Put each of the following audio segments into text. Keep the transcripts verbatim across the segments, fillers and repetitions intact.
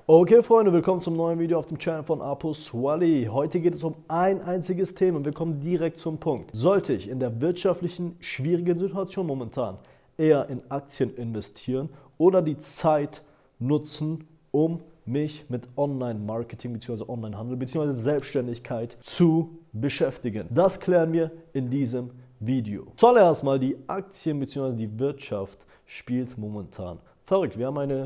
Okay Freunde, willkommen zum neuen Video auf dem Channel von Apo Swali. Heute geht es um ein einziges Thema und wir kommen direkt zum Punkt. Sollte ich in der wirtschaftlichen schwierigen Situation momentan eher in Aktien investieren oder die Zeit nutzen, um mich mit Online-Marketing bzw. Online-Handel bzw. Selbstständigkeit zu beschäftigen? Das klären wir in diesem Video. Zuallererst mal, die Aktien bzw. die Wirtschaft spielt momentan verrückt. Wir haben eine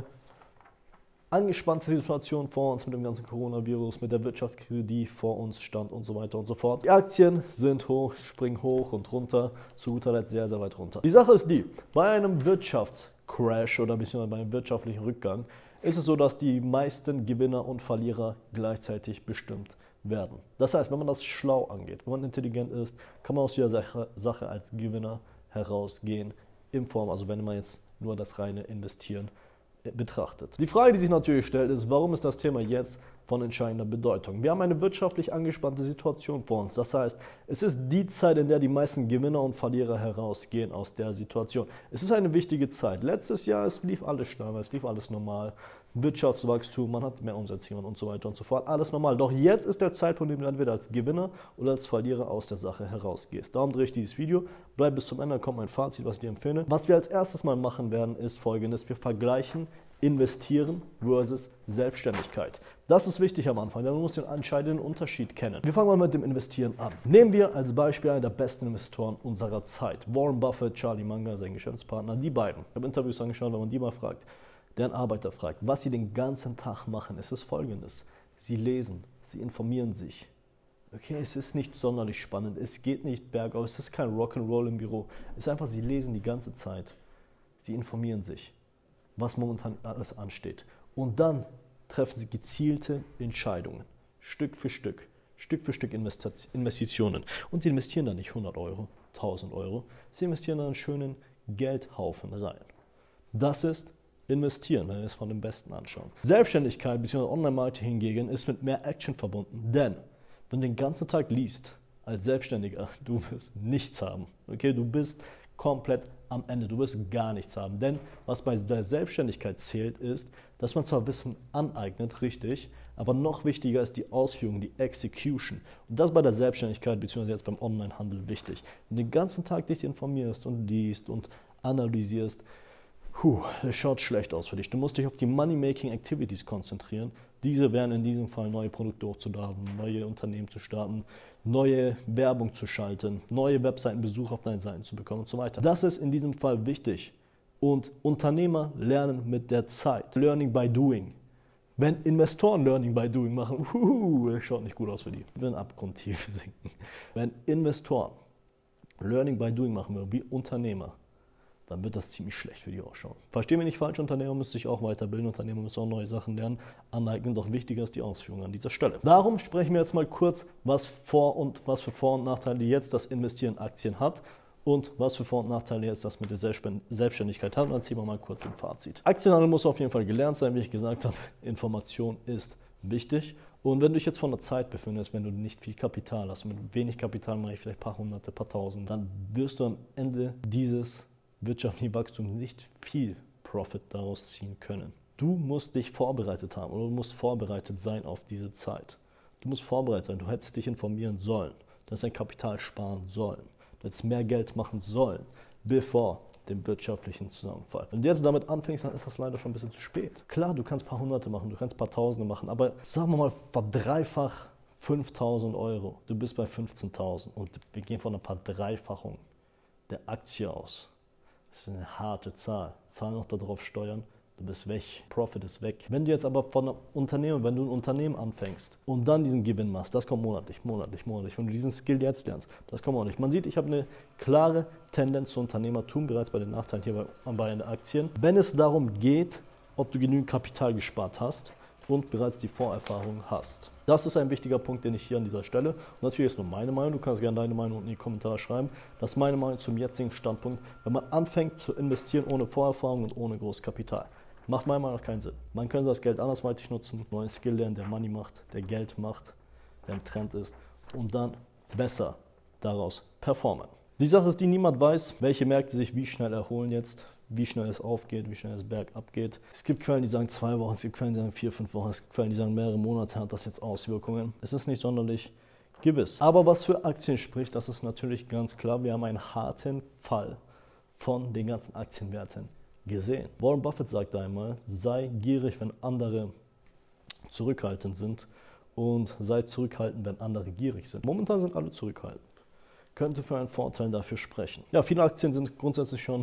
angespannte Situation vor uns mit dem ganzen Coronavirus, mit der Wirtschaftskrise, die vor uns stand und so weiter und so fort. Die Aktien sind hoch, springen hoch und runter, zu guter Letzt sehr, sehr weit runter. Die Sache ist die, bei einem Wirtschaftscrash oder beziehungsweise bei einem wirtschaftlichen Rückgang ist es so, dass die meisten Gewinner und Verlierer gleichzeitig bestimmt werden. Das heißt, wenn man das schlau angeht, wenn man intelligent ist, kann man aus dieser Sache, Sache als Gewinner herausgehen, in Form, also wenn man jetzt nur das reine Investieren betrachtet. Die Frage, die sich natürlich stellt, ist, warum ist das Thema jetzt von entscheidender Bedeutung? Wir haben eine wirtschaftlich angespannte Situation vor uns. Das heißt, es ist die Zeit, in der die meisten Gewinner und Verlierer herausgehen aus der Situation. Es ist eine wichtige Zeit. Letztes Jahr, es lief alles schnell, es lief alles normal. Wirtschaftswachstum, man hat mehr Umsätze und so weiter und so fort. Alles normal. Doch jetzt ist der Zeitpunkt, in dem du entweder als Gewinner oder als Verlierer aus der Sache herausgehst. Darum drehe ich dieses Video. Bleib bis zum Ende, dann kommt mein Fazit, was ich dir empfehle. Was wir als erstes mal machen werden, ist Folgendes. Wir vergleichen Investieren versus Selbstständigkeit. Das ist wichtig am Anfang, denn man muss den entscheidenden Unterschied kennen. Wir fangen mal mit dem Investieren an. Nehmen wir als Beispiel einen der besten Investoren unserer Zeit. Warren Buffett, Charlie Munger, sein Geschäftspartner, die beiden. Ich habe Interviews angeschaut, wenn man die mal fragt, deren Arbeiter fragt, was sie den ganzen Tag machen, ist es Folgendes. Sie lesen, sie informieren sich. Okay, es ist nicht sonderlich spannend, es geht nicht bergauf, es ist kein Rock'n'Roll im Büro. Es ist einfach, sie lesen die ganze Zeit, sie informieren sich, was momentan alles ansteht. Und dann treffen sie gezielte Entscheidungen, Stück für Stück, Stück für Stück Investitionen. Und sie investieren da nicht hundert Euro, tausend Euro, sie investieren da einen schönen Geldhaufen rein. Das ist Investieren, wenn wir es von dem Besten anschauen. Selbstständigkeit bzw. Online-Marketing hingegen ist mit mehr Action verbunden, denn wenn du den ganzen Tag liest als Selbstständiger, du wirst nichts haben. Okay, du bist komplett am Ende, du wirst gar nichts haben, denn was bei der Selbstständigkeit zählt ist, dass man zwar Wissen aneignet, richtig, aber noch wichtiger ist die Ausführung, die Execution. Und das ist bei der Selbstständigkeit bzw. jetzt beim Onlinehandel wichtig. Wenn du den ganzen Tag dich informierst und liest und analysierst, Puh, das schaut schlecht aus für dich. Du musst dich auf die Money-Making-Activities konzentrieren. Diese wären in diesem Fall neue Produkte hochzuladen, neue Unternehmen zu starten, neue Werbung zu schalten, neue Webseitenbesucher auf deinen Seiten zu bekommen und so weiter. Das ist in diesem Fall wichtig. Und Unternehmer lernen mit der Zeit. Learning by doing. Wenn Investoren Learning by doing machen, uh, das schaut nicht gut aus für die. Wir werden abgrundtief sinken. Wenn Investoren Learning by doing machen würden, wie Unternehmer, dann wird das ziemlich schlecht für die ausschauen. Verstehen wir nicht falsch, Unternehmer müssen sich auch weiterbilden, Unternehmer müssen auch neue Sachen lernen, aneignen, doch wichtiger ist die Ausführung an dieser Stelle. Darum sprechen wir jetzt mal kurz, was, vor und, was für Vor- und Nachteile jetzt das Investieren in Aktien hat und was für Vor- und Nachteile jetzt das mit der Selbstständigkeit hat. Und dann ziehen wir mal kurz im Fazit. Aktienhandel muss auf jeden Fall gelernt sein, wie ich gesagt habe. Information ist wichtig. Und wenn du dich jetzt von der Zeit befindest, wenn du nicht viel Kapital hast, und mit wenig Kapital mache ich vielleicht ein paar Hunderte, ein paar Tausend, dann wirst du am Ende dieses wirtschaftlichen Wachstum nicht viel Profit daraus ziehen können. Du musst dich vorbereitet haben oder du musst vorbereitet sein auf diese Zeit. Du musst vorbereitet sein, du hättest dich informieren sollen, du hättest dein Kapital sparen sollen, du hättest mehr Geld machen sollen, bevor dem wirtschaftlichen Zusammenfall. Wenn du jetzt damit anfängst, dann ist das leider schon ein bisschen zu spät. Klar, du kannst ein paar Hunderte machen, du kannst ein paar Tausende machen, aber sagen wir mal, verdreifach fünftausend Euro, du bist bei fünfzehntausend und wir gehen von einer Verdreifachung der Aktie aus. Das ist eine harte Zahl. Zahl noch darauf Steuern, du bist weg, Profit ist weg. Wenn du jetzt aber von einem Unternehmen, wenn du ein Unternehmen anfängst und dann diesen Gewinn machst, das kommt monatlich, monatlich, monatlich. Wenn du diesen Skill jetzt lernst, das kommt monatlich. Man sieht, ich habe eine klare Tendenz zu Unternehmertum, bereits bei den Nachteilen hier bei, bei den Aktien. Wenn es darum geht, ob du genügend Kapital gespart hast und bereits die Vorerfahrung hast. Das ist ein wichtiger Punkt, den ich hier an dieser Stelle, und natürlich ist nur meine Meinung, du kannst gerne deine Meinung unten in die Kommentare schreiben, das ist meine Meinung zum jetzigen Standpunkt, wenn man anfängt zu investieren ohne Vorerfahrung und ohne großes Kapital. Macht meiner Meinung nach keinen Sinn. Man könnte das Geld andersweitig nutzen, neuen Skill lernen, der Money macht, der Geld macht, der ein Trend ist und dann besser daraus performen. Die Sache ist die, niemand weiß, welche Märkte sich wie schnell erholen jetzt, wie schnell es aufgeht, wie schnell es bergab geht. Es gibt Quellen, die sagen zwei Wochen, es gibt Quellen, die sagen vier, fünf Wochen, es gibt Quellen, die sagen mehrere Monate hat das jetzt Auswirkungen. Es ist nicht sonderlich gewiss. Aber was für Aktien spricht, das ist natürlich ganz klar. Wir haben einen harten Fall von den ganzen Aktienwerten gesehen. Warren Buffett sagt einmal, sei gierig, wenn andere zurückhaltend sind und sei zurückhaltend, wenn andere gierig sind. Momentan sind alle zurückhaltend. Könnte für einen Vorteil dafür sprechen. Ja, viele Aktien sind grundsätzlich schon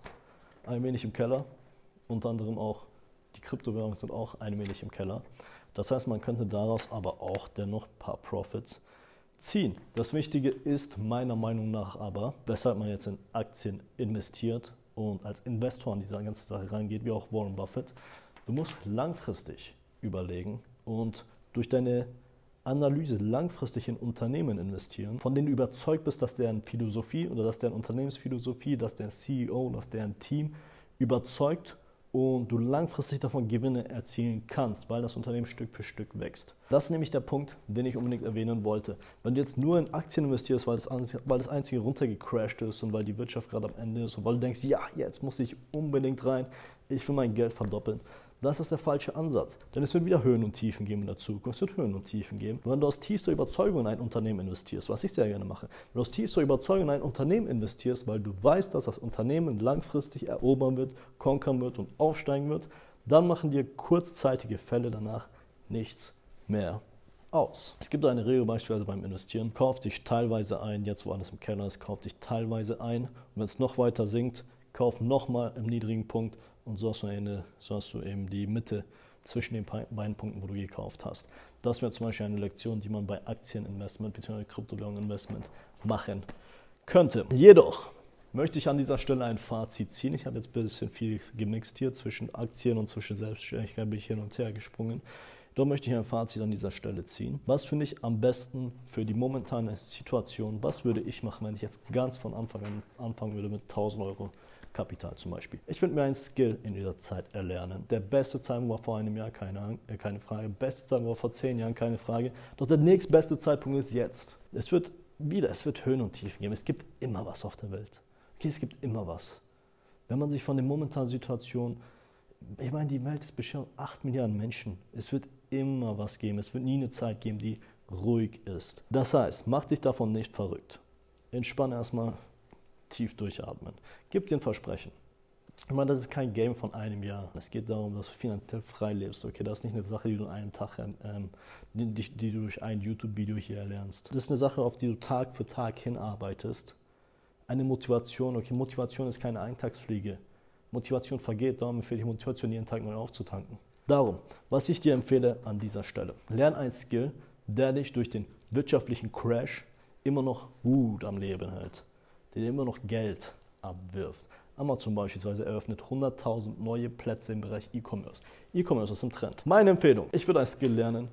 ein wenig im Keller. Unter anderem auch die Kryptowährungen sind auch ein wenig im Keller. Das heißt, man könnte daraus aber auch dennoch ein paar Profits ziehen. Das Wichtige ist meiner Meinung nach aber, weshalb man jetzt in Aktien investiert und als Investor an diese ganze Sache reingeht, wie auch Warren Buffett. Du musst langfristig überlegen und durch deine Analyse langfristig in Unternehmen investieren, von denen du überzeugt bist, dass deren Philosophie oder dass deren Unternehmensphilosophie, dass der C E O, dass deren Team überzeugt und du langfristig davon Gewinne erzielen kannst, weil das Unternehmen Stück für Stück wächst. Das ist nämlich der Punkt, den ich unbedingt erwähnen wollte. Wenn du jetzt nur in Aktien investierst, weil das, weil das einzige runtergecrashed ist und weil die Wirtschaft gerade am Ende ist und weil du denkst, ja, jetzt muss ich unbedingt rein, ich will mein Geld verdoppeln, das ist der falsche Ansatz. Denn es wird wieder Höhen und Tiefen geben in der Zukunft. Es wird Höhen und Tiefen geben. Und wenn du aus tiefster Überzeugung in ein Unternehmen investierst, was ich sehr gerne mache, wenn du aus tiefster Überzeugung in ein Unternehmen investierst, weil du weißt, dass das Unternehmen langfristig erobern wird, konkern wird und aufsteigen wird, dann machen dir kurzzeitige Fälle danach nichts mehr aus. Es gibt eine Regel beispielsweise beim Investieren. Kauf dich teilweise ein, jetzt wo alles im Keller ist, kauf dich teilweise ein. Und wenn es noch weiter sinkt, kauf nochmal im niedrigen Punkt. Und so hast, du eine, so hast du eben die Mitte zwischen den beiden Punkten, wo du gekauft hast. Das wäre zum Beispiel eine Lektion, die man bei Aktieninvestment bzw. Kryptowährungsinvestment machen könnte. Jedoch möchte ich an dieser Stelle ein Fazit ziehen. Ich habe jetzt ein bisschen viel gemixt hier zwischen Aktien und zwischen Selbstständigkeit, bin ich hin und her gesprungen. Doch möchte ich ein Fazit an dieser Stelle ziehen. Was finde ich am besten für die momentane Situation? Was würde ich machen, wenn ich jetzt ganz von Anfang an anfangen würde mit tausend Euro Kapital zum Beispiel? Ich würde mir einen Skill in dieser Zeit erlernen. Der beste Zeitpunkt war vor einem Jahr, keine, äh, keine Frage. Beste Zeitpunkt war vor zehn Jahren, keine Frage. Doch der nächstbeste Zeitpunkt ist jetzt. Es wird wieder, es wird Höhen und Tiefen geben. Es gibt immer was auf der Welt. Okay, es gibt immer was. Wenn man sich von der momentanen Situation, ich meine, die Welt ist bestimmt acht Milliarden Menschen. Es wird immer was geben. Es wird nie eine Zeit geben, die ruhig ist. Das heißt, mach dich davon nicht verrückt. Entspann erstmal, tief durchatmen. Gib dir ein Versprechen. Ich meine, das ist kein Game von einem Jahr. Es geht darum, dass du finanziell frei lebst. Okay, das ist nicht eine Sache, die du an einem Tag, ähm, die, die du durch ein YouTube-Video hier erlernst. Das ist eine Sache, auf die du Tag für Tag hinarbeitest. Eine Motivation. Okay, Motivation ist keine Eintagsfliege. Motivation vergeht, darum empfehle ich Motivation, jeden Tag neu aufzutanken. Darum, was ich dir empfehle an dieser Stelle. Lern einen Skill, der dich durch den wirtschaftlichen Crash immer noch gut am Leben hält. Der immer noch Geld abwirft. Amazon beispielsweise eröffnet hunderttausend neue Plätze im Bereich E-Commerce. E-Commerce ist im Trend. Meine Empfehlung, ich würde ein Skill lernen,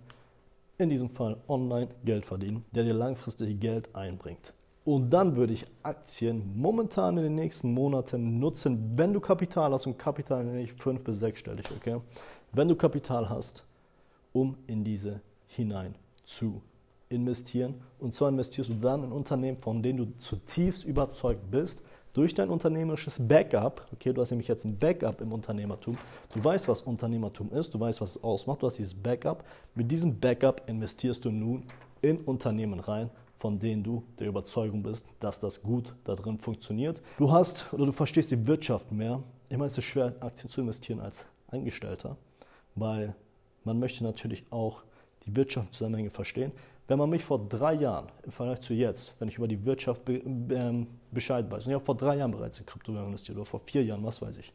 in diesem Fall online Geld verdienen, der dir langfristig Geld einbringt. Und dann würde ich Aktien momentan in den nächsten Monaten nutzen, wenn du Kapital hast, und Kapital nenne ich fünf- bis sechsstellig, okay? Wenn du Kapital hast, um in diese hinein zu investieren. Und zwar investierst du dann in Unternehmen, von denen du zutiefst überzeugt bist, durch dein unternehmerisches Backup. Okay, du hast nämlich jetzt ein Backup im Unternehmertum. Du weißt, was Unternehmertum ist, du weißt, was es ausmacht, du hast dieses Backup. Mit diesem Backup investierst du nun in Unternehmen rein, von denen du der Überzeugung bist, dass das gut da drin funktioniert. Du hast oder du verstehst die Wirtschaft mehr. Ich meine, es ist schwer, in Aktien zu investieren als Angestellter, weil man möchte natürlich auch die Wirtschaftszusammenhänge verstehen. Wenn man mich vor drei Jahren im Vergleich zu jetzt, wenn ich über die Wirtschaft be ähm, Bescheid weiß, und ich habe vor drei Jahren bereits in Kryptowährungen investiert oder vor vier Jahren, was weiß ich.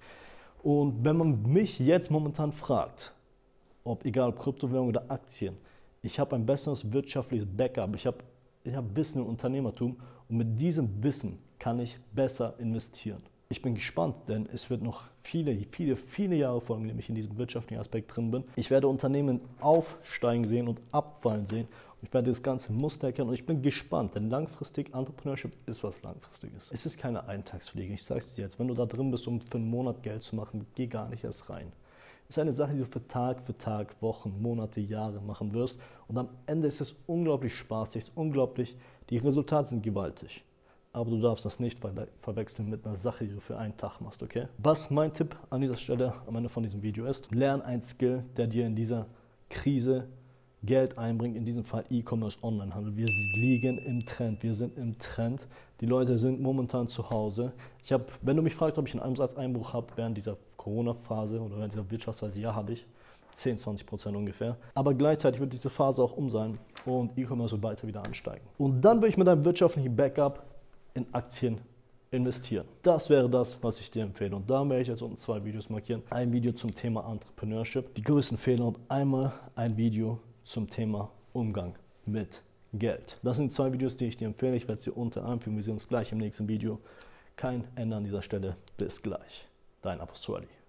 Und wenn man mich jetzt momentan fragt, ob egal ob Kryptowährung oder Aktien, ich habe ein besseres wirtschaftliches Backup, ich habe ich habe Wissen im Unternehmertum und mit diesem Wissen kann ich besser investieren. Ich bin gespannt, denn es wird noch viele, viele, viele Jahre folgen, in denen ich in diesem wirtschaftlichen Aspekt drin bin. Ich werde Unternehmen aufsteigen sehen und abfallen sehen. Und ich werde das ganze Muster erkennen und ich bin gespannt, denn langfristig, Entrepreneurship ist was Langfristiges. Es ist keine Eintagsfliege. Ich sage es dir jetzt, wenn du da drin bist, um für einen Monat Geld zu machen, geh gar nicht erst rein. Es ist eine Sache, die du für Tag für Tag, Wochen, Monate, Jahre machen wirst. Und am Ende ist es unglaublich spaßig, es ist unglaublich, die Resultate sind gewaltig. aber du darfst das nicht ver verwechseln mit einer Sache, die du für einen Tag machst, okay? Was mein Tipp an dieser Stelle am Ende von diesem Video ist, lern einen Skill, der dir in dieser Krise Geld einbringt, in diesem Fall E-Commerce, Onlinehandel. Wir liegen im Trend, wir sind im Trend. Die Leute sind momentan zu Hause. Ich habe, wenn du mich fragst, ob ich einen Umsatzeinbruch habe während dieser Corona-Phase oder während dieser Wirtschaftsphase, ja, habe ich. zehn, zwanzig Prozent ungefähr. Aber gleichzeitig wird diese Phase auch um sein und E-Commerce wird weiter wieder ansteigen. Und dann will ich mit einem wirtschaftlichen Backup in Aktien investieren. Das wäre das, was ich dir empfehle. Und da werde ich jetzt unten zwei Videos markieren. Ein Video zum Thema Entrepreneurship, die größten Fehler, und einmal ein Video zum Thema Umgang mit Geld. Das sind zwei Videos, die ich dir empfehle. Ich werde sie unten einfügen. Wir sehen uns gleich im nächsten Video. Kein Ende an dieser Stelle. Bis gleich. Dein Apostoali.